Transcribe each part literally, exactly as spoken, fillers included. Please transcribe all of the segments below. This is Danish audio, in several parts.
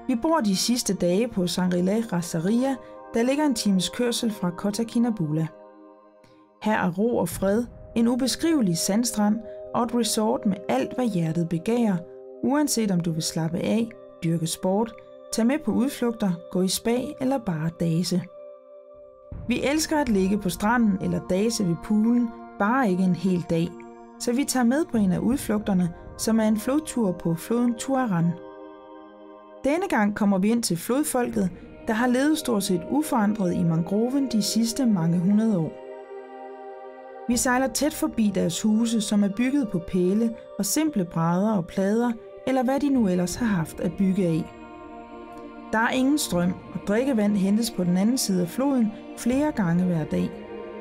Vi bor de sidste dage på Shangri-La Rasaria, der ligger en times kørsel fra Kota Kinabalu. Her er ro og fred, en ubeskrivelig sandstrand og et resort med alt, hvad hjertet begærer, uanset om du vil slappe af, dyrke sport, tage med på udflugter, gå i spa eller bare dase. Vi elsker at ligge på stranden eller dase ved poolen, bare ikke en hel dag, så vi tager med på en af udflugterne, som er en flodtur på floden Tuaran. Denne gang kommer vi ind til flodfolket, der har levet stort set uforandret i mangroven de sidste mange hundrede år. Vi sejler tæt forbi deres huse, som er bygget på pæle og simple brædder og plader, eller hvad de nu ellers har haft at bygge af. Der er ingen strøm, og drikkevand hentes på den anden side af floden flere gange hver dag.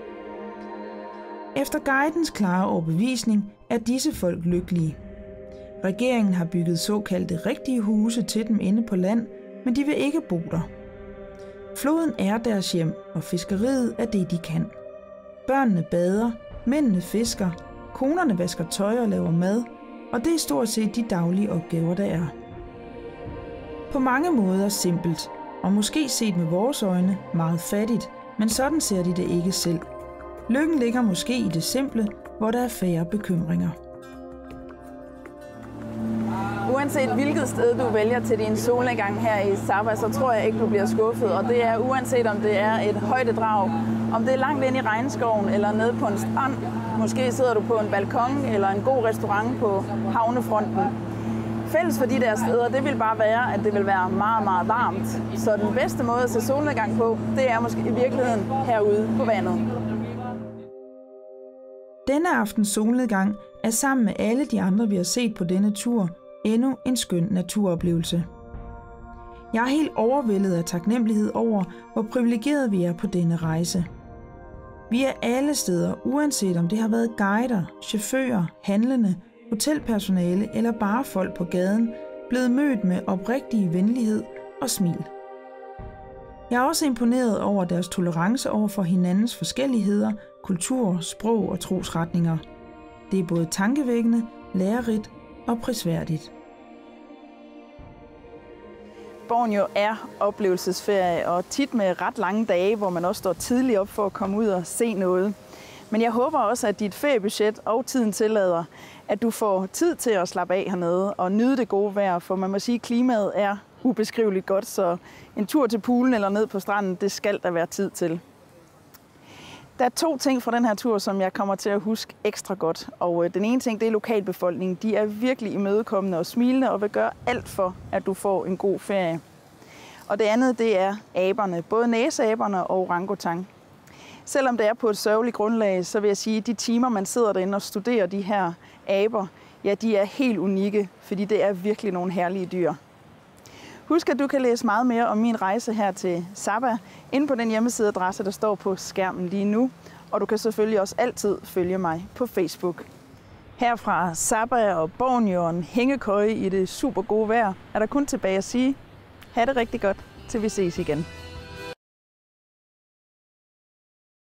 Efter guidens klare overbevisning er disse folk lykkelige. Regeringen har bygget såkaldte rigtige huse til dem inde på land, men de vil ikke bo der. Floden er deres hjem, og fiskeriet er det, de kan. Børnene bader, mændene fisker, konerne vasker tøj og laver mad, og det er stort set de daglige opgaver, der er. På mange måder simpelt, og måske set med vores øjne meget fattigt, men sådan ser de det ikke selv. Lykken ligger måske i det simple, hvor der er færre bekymringer. Uanset hvilket sted du vælger til din solnedgang her i Sabah, så tror jeg ikke, du bliver skuffet. Og det er uanset om det er et højdedrag, om det er langt ind i regnskoven eller nede på en strand. Måske sidder du på en balkon eller en god restaurant på havnefronten. Fælles for de der steder, det vil bare være, at det vil være meget, meget varmt. Så den bedste måde at se solnedgang på, det er måske i virkeligheden herude på vandet. Denne aftens solnedgang er sammen med alle de andre, vi har set på denne tur, endnu en skøn naturoplevelse. Jeg er helt overvældet af taknemmelighed over, hvor privilegeret vi er på denne rejse. Vi er alle steder, uanset om det har været guider, chauffører, handlende, hotelpersonale eller bare folk på gaden, blevet mødt med oprigtig venlighed og smil. Jeg er også imponeret over deres tolerance over for hinandens forskelligheder, kultur, sprog og trosretninger. Det er både tankevækkende, lærerigt og prisværdigt. Borneo er oplevelsesferie, og tit med ret lange dage, hvor man også står tidligt op for at komme ud og se noget. Men jeg håber også, at dit feriebudget og tiden tillader, at du får tid til at slappe af hernede og nyde det gode vejr, for man må sige, at klimaet er ubeskriveligt godt, så en tur til poolen eller ned på stranden, det skal der være tid til. Der er to ting fra den her tur, som jeg kommer til at huske ekstra godt. Og den ene ting, det er lokalbefolkningen. De er virkelig imødekommende og smilende og vil gøre alt for, at du får en god ferie. Og det andet, det er aberne. Både næseaberne og orangutang. Selvom det er på et sørgeligt grundlag, så vil jeg sige, at de timer, man sidder derinde og studerer de her aber, ja, de er helt unikke, fordi det er virkelig nogle herlige dyr. Husk, at du kan læse meget mere om min rejse her til Sabah inde på den hjemmesideadresse, der står på skærmen lige nu. Og du kan selvfølgelig også altid følge mig på Facebook. Her fra Sabah og Borneo og en hængekøje i det super gode vejr, er der kun tilbage at sige, ha' det rigtig godt, til vi ses igen.